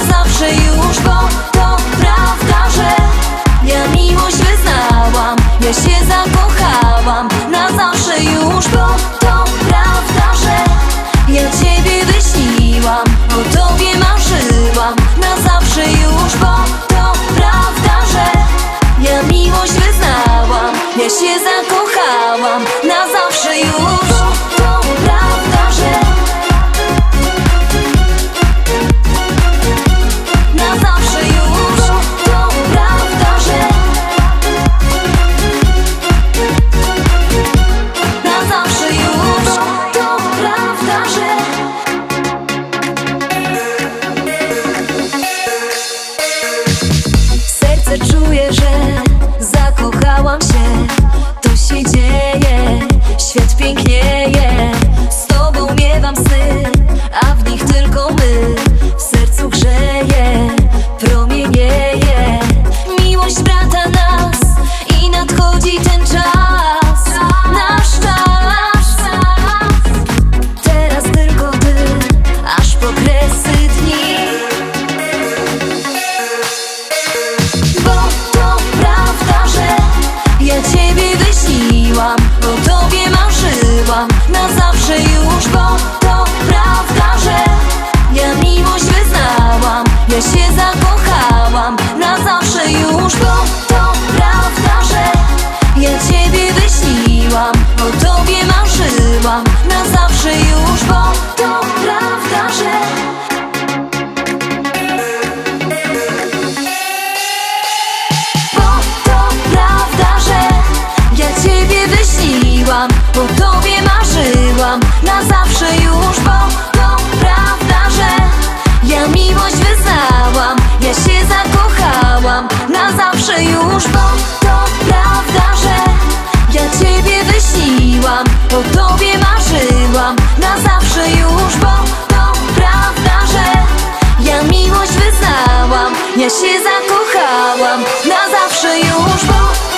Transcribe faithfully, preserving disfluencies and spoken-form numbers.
na zawsze już. Bo to prawda, że ja miłość wyznałam, ja się zakochałam na zawsze już. Bo to prawda, że ja Ciebie wyśniłam, o Tobie marzyłam na zawsze już. Bo to prawda, że ja miłość wyznałam, ja się zakochałam na zawsze już. Bo to prawda, że na zawsze już. Bo to prawda, że na zawsze już. Bo to prawda, że serce czuje, że zakochałam się. To się dzieje, świat pięknieje. Z Tobą miewam sny, a w nich tylko my. W sercu grzeje, promienieje miłość brata nas i nadchodzi ten czas, nasz czas. Teraz tylko Ty, aż po kresy dni. Bo to prawda, że ja Ciebie wyśniłam, o Tobie marzyłam na zawsze już. Bo to prawda, że ja miłość wyznałam, ja się zakochałam na zawsze już. Bo to prawda, że ja Ciebie wyśniłam, o Tobie marzyłam na zawsze już. Bo to prawda, że Bo to prawda, że ja Ciebie wyśniłam, o Tobie marzyłam na zawsze już. Bo to prawda, że ja miłość wyznałam, ja się zakochałam na zawsze już. Bo to prawda, że ja Ciebie wyśniłam, o Tobie marzyłam na zawsze już. Bo to prawda, że ja miłość wyznałam, ja się zakochałam na zawsze już. Bo